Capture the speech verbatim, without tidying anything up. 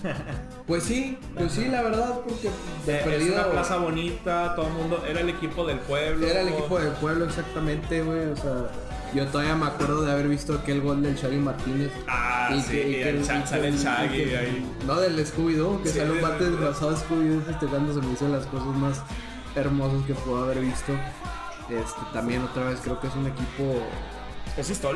Pues sí, pues sí, la verdad, porque de Eh, es perdido una plaza bonita, todo el mundo, era el equipo del pueblo. era el equipo del pueblo exactamente, güey, o sea, yo todavía me acuerdo de haber visto aquel gol del Shaggy Martínez. Ah, Y sí, que- y que el el- Cha- sale el y Shaggy que- ahí. No, del Scooby-Doo, que Sí, sale un de- bate disfrazado de Scooby-Doo festejando, se me hizo las cosas más hermosas que puedo haber visto. Este, también otra vez creo que es un equipo Es histórico.